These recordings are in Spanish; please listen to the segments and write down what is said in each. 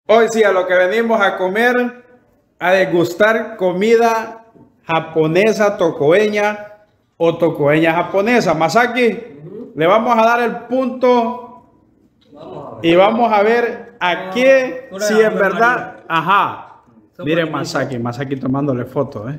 Hoy sí, a lo que venimos a comer, a degustar comida japonesa tocoeña o tocoeña japonesa. Masaki, le vamos a dar el punto y vamos a ver a qué, si en verdad, ajá. Miren Masaki tomándole foto,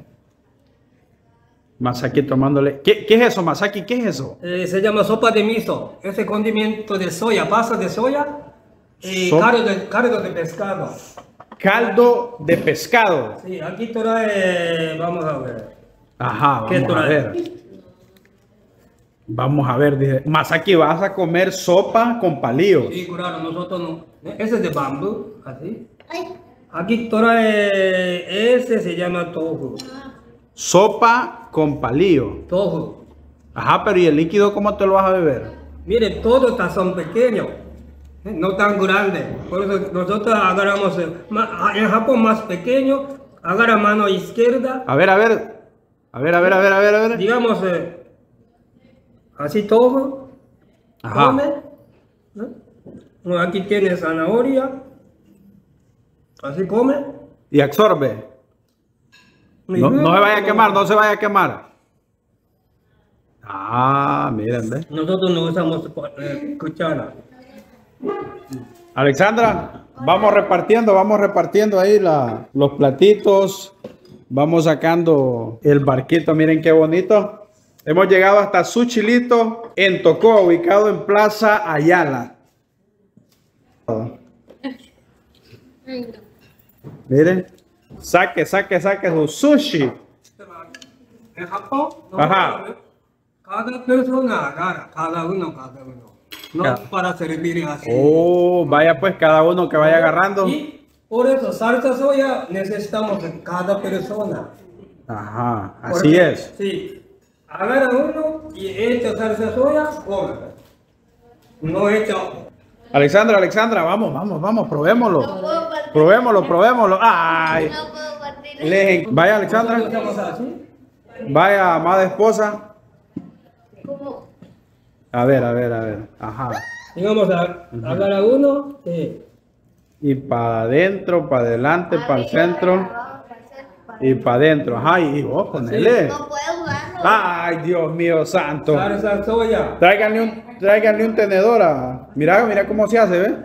Masaki tomándole. ¿Qué es eso, Masaki? ¿Qué es eso? Se llama sopa de miso. Ese condimento de soya, pasta de soya y caldo de pescado. Caldo de pescado. Sí, aquí trae, vamos a ver. Ajá, vamos a ver. Vamos a ver, dice. Masaki, vas a comer sopa con palillos. Sí, claro, nosotros no. Ese es de bambú, así. Aquí trae, ese se llama tofu. Sopa con palillo. Tofu. Ajá, pero ¿y el líquido cómo te lo vas a beber? Mire, todos son pequeños, no tan grandes. Por eso nosotros agarramos, en Japón más pequeño, agarra mano izquierda. A ver. Digamos, así todo. Ajá. Come. ¿No? Aquí tiene zanahoria. Así come. Y absorbe. No se vaya a quemar, no se vaya a quemar. Ah, miren, ¿ves? Nosotros no usamos cuchara. Alexandra, vamos repartiendo ahí los platitos. Vamos sacando el barquito, miren qué bonito. Hemos llegado hasta Suchilito en Tocó, ubicado en Plaza Ayala. Miren, saque su sushi. En Japón, Ajá. cada persona agarra, cada uno. No para servir así. Oh, vaya pues, cada uno que vaya agarrando. Y por eso, salsa soya necesitamos de cada persona. Ajá, así Porque, es. Sí, agarra uno y echa salsa soya, come. No echa. Alexandra, vamos, probémoslo. Probémoslo. Ay. No puedo partir. Vaya, Alexandra. Nosotros así. Vaya, amada esposa. ¿Cómo? A ver. Ajá. Digamos, agarra uno, sí. Y para adentro, para adelante, para el centro. Y para adentro. Ajá, y vos ponele. No puedo jugarlo. Ay, Dios mío santo. Salsa soya. Tráiganle un tenedor. Mira cómo se hace, ¿ves?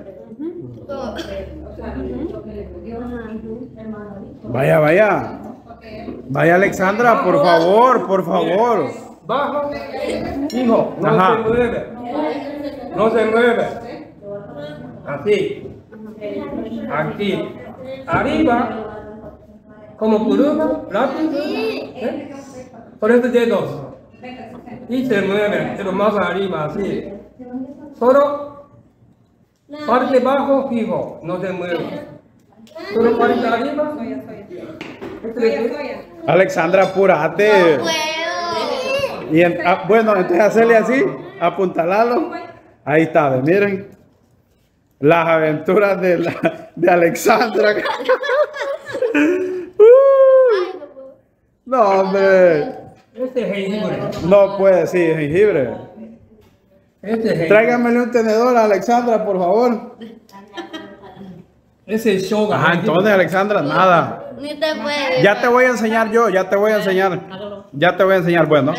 Vaya. Vaya, Alexandra, por favor. Bajo, hijo, Ajá. no se mueve. Así. Aquí. Arriba, como pluma, lápiz. Por estos dedos. Y se mueve, pero más arriba, así. Solo parte bajo, fijo, no se mueve. Solo parte arriba. Alexandra, apúrate. No puedo. Y bueno, entonces hacerle así, apuntalalo. Ahí está, ¿ves? Miren. Las aventuras de Alexandra. No, hombre. Este es jengibre. No puede, sí, jengibre. Este es jengibre. Tráigamele un tenedor a Alexandra, por favor. Ese es shoga. Ajá, entonces, Alexandra, nada. Ni te puedes. Ya te voy a enseñar yo, Ya te voy a enseñar, bueno.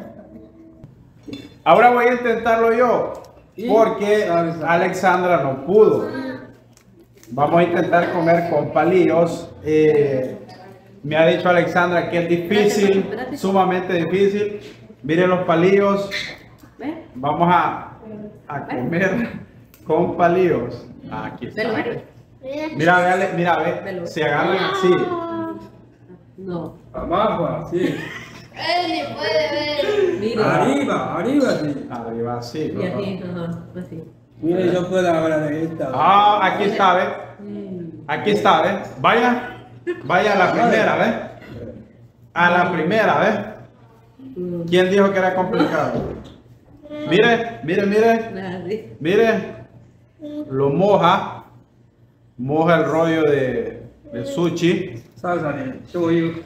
Ahora voy a intentarlo yo, porque Alexandra no pudo. Vamos a intentar comer con palillos. Me ha dicho Alexandra que es difícil, sumamente difícil. Miren los palillos. Vamos a comer con palillos. Aquí está. Mira, ve. Se agarran así. No. Abajo, así. Él ni puede ver. Mira. Arriba, sí. Arriba así. Y así, ajá, así. Mire, yo puedo hablar de esta. Ah, aquí está, ¿ves? Aquí está, ¿ves? Vaya a la primera, ¿ves? A la primera, ¿ves? ¿Quién dijo que era complicado? Mire. Así. Mire. Lo moja el rollo de sushi. Salsa de shoyu.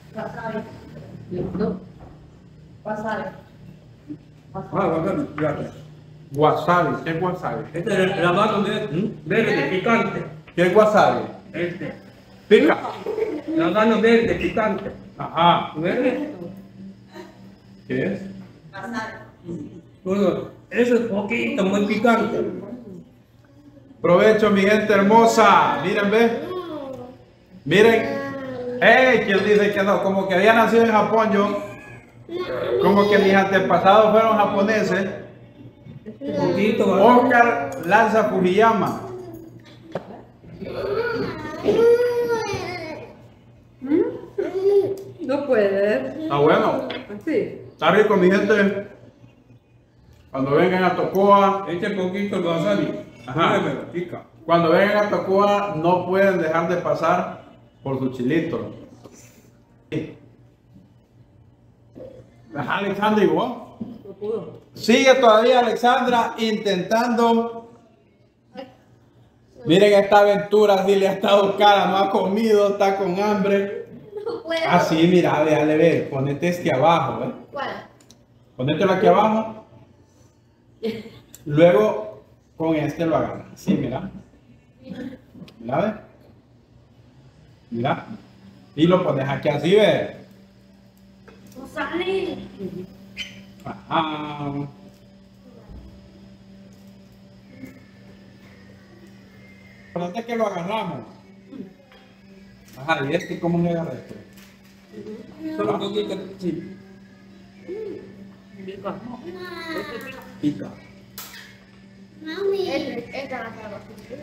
No. Wasabi, gracias. Wasabi, ¿qué es wasabi? Este es el lavado verde picante. ¿Qué es wasabi? Este. Pica. Rábano verde, picante. Ajá. ¿Ves? ¿Qué es? Bueno, eso es poquito, muy picante. Provecho, mi gente hermosa. Miren, ve. Miren. ¿Quién dice que no? Como que había nacido en Japón yo. Como que mis antepasados fueron japoneses. Poquito, ¿va? Oscar Lanza Fujiyama. No puede. Ah, bueno. Así. Está rico, mi gente. Cuando vengan a Tocoa, Este poquito el wasabi. Ajá. Ajá. Pica. cuando vengan a Tocoa, no pueden dejar de pasar por su chilito. Ajá, Alexandra, ¿y vos? No pudo. Sigue todavía Alexandra intentando. Miren esta aventura, si le ha estado cara, no ha comido, está con hambre. No puedo. Así, mira, déjale ver, ponete este abajo, ¿eh? ¿Cuál? Ponételo aquí abajo. Luego con este lo agarras. Así, mira. Mira, ve. Mira. Y lo pones aquí así, ve. No sale. Ajá. Importante que lo agarramos. Ajá, ¿y este cómo le agarra esto? Solo un poquito, sí. Pica. Pica. Mami. Esta la hago.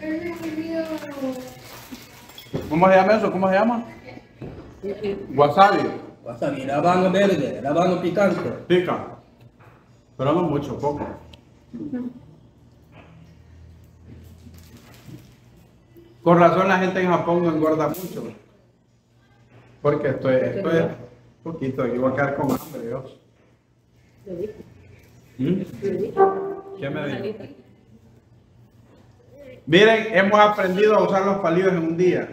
¿Cómo se llama eso? ¿Cómo se llama? Wasabi. Wasabi, rábano verde, rábano picante. Pica. Pero no mucho, poco. Con razón la gente en Japón no engorda mucho. Porque esto es poquito, yo voy a quedar con hambre, Dios. ¿Mm? ¿Qué me dijo? Miren, hemos aprendido a usar los palillos en un día.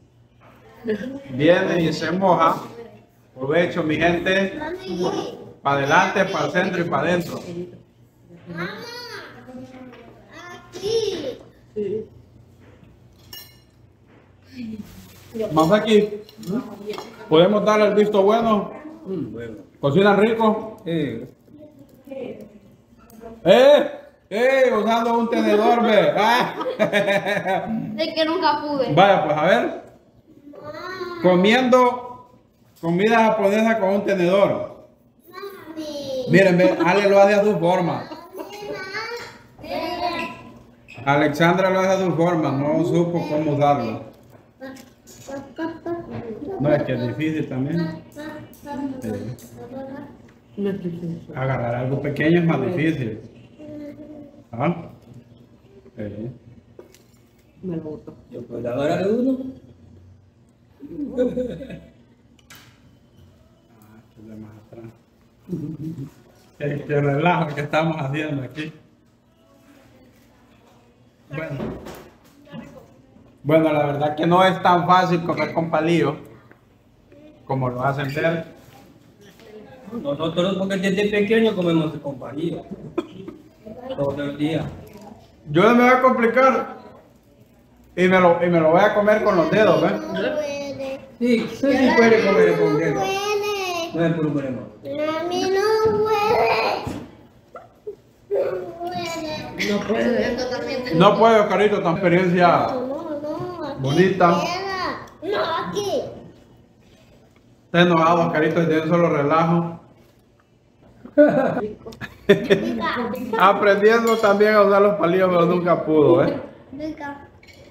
Viene y se moja. Provecho, mi gente. Mami. Para adelante, para el centro y para adentro. Mamá. Aquí. Sí. Más aquí. Podemos darle el visto bueno. Bueno. Cocinan rico. Usando un tenedor, ve. Ah. De que nunca pude. Vaya, pues a ver. Comiendo comida japonesa con un tenedor. Mami. Miren, ve, Ale lo hace a su forma. Alexandra lo hace a su forma, no supo cómo usarlo. No, es que es difícil también. No es difícil. Agarrar algo pequeño es más difícil. ¿Ah? Me lo boto. Yo puedo agarrar uno. De más atrás. Qué relajo que estamos haciendo aquí. Bueno, la verdad que no es tan fácil comer con palillos como lo hacen ver. Nosotros porque desde pequeño comemos con palillo. Todo el día. Yo no me voy a complicar y me lo voy a comer con los dedos, ¿ves? Puede. Sí, sí puede comer con dedo. Puede. No hay problema. Mami no puede. No puede. No puede. No puedo, Carito, tan experiencia. No, aquí Bonita. queda. No, aquí. Está enojado, Carito, y de un solo relajo. Pica. Aprendiendo también a usar los palillos, pero nunca pudo, ¿eh? Pica.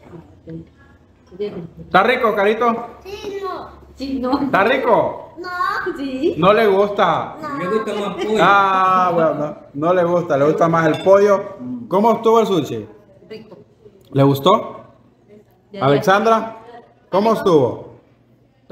¿Está rico, Carito? Sí, no. Sí, no. ¿Está rico? No. Sí. No le gusta. Me gusta más pollo. Ah, bueno, no le gusta, le gusta más el pollo. ¿Cómo estuvo el sushi? Rico. ¿Le gustó? Ya, ya. Alexandra, ¿cómo estuvo?